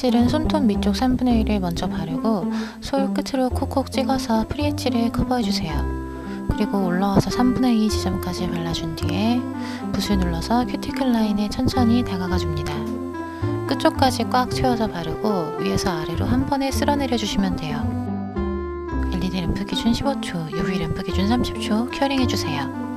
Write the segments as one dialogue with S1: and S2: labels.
S1: 엣지는 솜톤 밑쪽 3분의 1을 먼저 바르고 솔 끝으로 콕콕 찍어서 프리 엣지를 커버해주세요. 그리고 올라와서 3분의 2 지점까지 발라준 뒤에 붓을 눌러서 큐티클 라인에 천천히 다가가 줍니다. 끝쪽까지 꽉 채워서 바르고 위에서 아래로 한 번에 쓸어내려 주시면 돼요. LED 램프 기준 15초, UV 램프 기준 30초 큐어링 해주세요.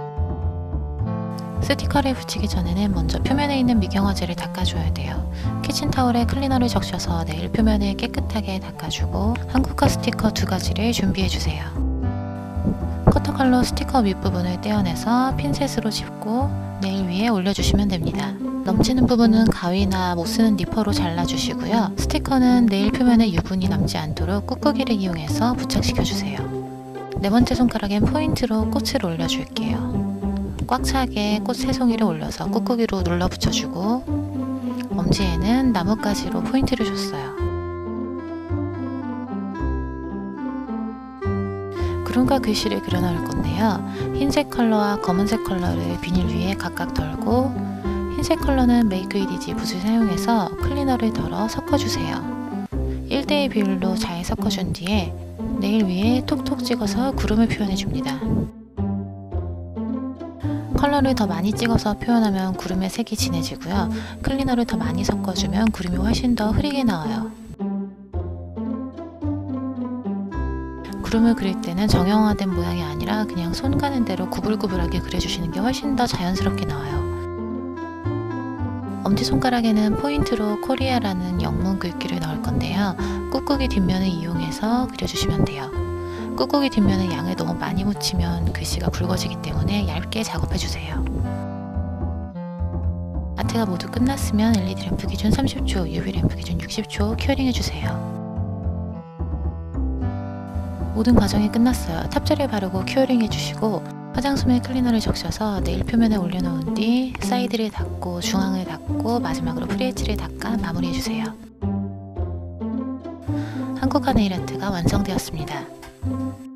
S1: 스티커를 붙이기 전에는 먼저 표면에 있는 미경화제를 닦아줘야 돼요. 키친타올에 클리너를 적셔서 네일 표면을 깨끗하게 닦아주고 한국화 스티커 2가지를 준비해주세요. 커터칼로 스티커 윗부분을 떼어내서 핀셋으로 짚고 네일 위에 올려주시면 됩니다. 넘치는 부분은 가위나 못쓰는 니퍼로 잘라주시고요. 스티커는 네일 표면에 유분이 남지 않도록 꾹꾹이를 이용해서 부착시켜주세요. 네 번째 손가락엔 포인트로 꽃을 올려줄게요. 꽉 차게 꽃 3송이를 올려서 꾹꾹이로 눌러 붙여주고 엄지에는 나뭇가지로 포인트를 줬어요. 구름과 글씨를 그려 넣을 건데요. 흰색 컬러와 검은색 컬러를 비닐 위에 각각 덜고 흰색 컬러는 메이크 잇 이지 붓을 사용해서 클리너를 덜어 섞어주세요. 1대1 비율로 잘 섞어준 뒤에 네일 위에 톡톡 찍어서 구름을 표현해줍니다. 컬러를 더 많이 찍어서 표현하면 구름의 색이 진해지고요. 클리너를 더 많이 섞어주면 구름이 훨씬 더 흐리게 나와요. 구름을 그릴 때는 정형화된 모양이 아니라 그냥 손 가는 대로 구불구불하게 그려주시는 게 훨씬 더 자연스럽게 나와요. 엄지손가락에는 포인트로 코리아라는 영문 글귀를 넣을 건데요. 꾹꾹이 뒷면을 이용해서 그려주시면 돼요. 꾹꾹이 뒷면에 양을 너무 많이 묻히면 글씨가 굵어지기 때문에 얇게 작업해주세요. 아트가 모두 끝났으면 LED 램프 기준 30초, UV 램프 기준 60초 큐어링 해주세요. 모든 과정이 끝났어요. 탑젤을 바르고 큐어링 해주시고 화장솜에 클리너를 적셔서 네일 표면에 올려놓은 뒤 사이드를 닦고 중앙을 닦고 마지막으로 프리 엣지를 닦아 마무리해주세요. 한국화 네일 아트가 완성되었습니다.